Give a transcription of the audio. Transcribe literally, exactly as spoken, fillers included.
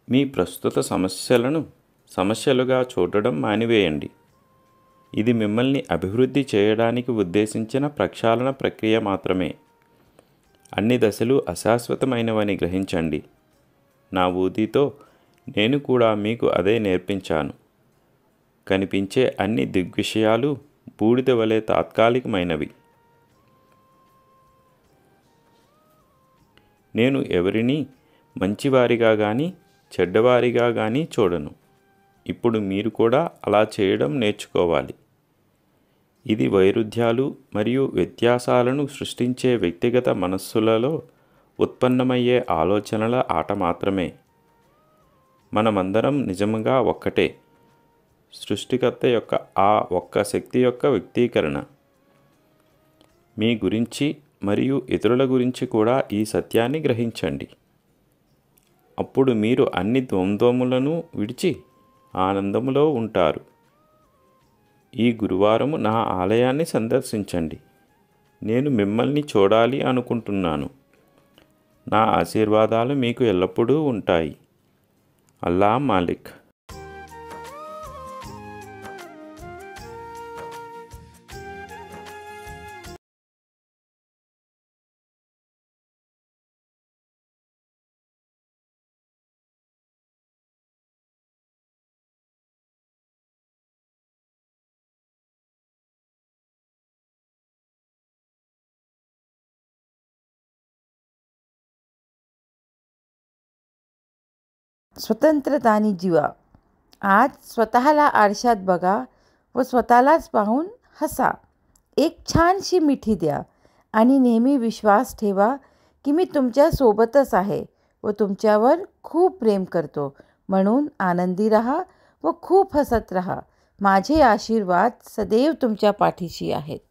మీ ప్రస్తుత సమస్యలను సమస్యలుగా చూడడం మానివేయండి. ఇది మిమ్మల్ని అభివృద్ధి చేయడానికి ఉద్దేశించిన ప్రక్షాళన ప్రక్రియ మాత్రమే. అన్ని దశలు అశాశ్వతమైనవని గ్రహించండి. నా ఊదితో నేను కూడా మీకు అదే నేర్పించాను. కనిపించే అన్ని దిగ్విషయాలు బూడిద వలె తాత్కాలికమైనవి. నేను ఎవరిని మంచివారిగా కానీ చెడ్డవారిగా కానీ చూడను. ఇప్పుడు మీరు కూడా అలా చేయడం నేర్చుకోవాలి. ఇది వైరుధ్యాలు మరియు వ్యత్యాసాలను సృష్టించే వ్యక్తిగత మనస్సులలో ఉత్పన్నమయ్యే ఆలోచనల ఆట మాత్రమే. మనమందరం నిజంగా ఒక్కటే, సృష్టికర్త యొక్క ఆ ఒక్క శక్తి యొక్క వ్యక్తీకరణ. మీ గురించి మరియు ఇతరుల గురించి కూడా ఈ సత్యాన్ని గ్రహించండి. అప్పుడు మీరు అన్ని ద్వంద్వములను విడిచి ఆనందములో ఉంటారు. ఈ గురువారం నా ఆలయాన్ని సందర్శించండి. నేను మిమ్మల్ని చూడాలి అనుకుంటున్నాను. నా ఆశీర్వాదాలు మీకు ఎల్లప్పుడూ ఉంటాయి. అల్లా మాలిక్. स्वतंत्रता आणि जीवा. आज स्वतःला आरशात बघा व स्वतःलाच पाहून हसा. एक छानशी मिठी द्या आणि नेहमी विश्वास ठेवा की मी तुमच्या सोबतच आहे व तुमच्यावर खूप प्रेम करतो. म्हणून आनंदी रहा व खूप हसत रहा. माझे आशीर्वाद सदैव तुमच्या पाठीशी आहेत.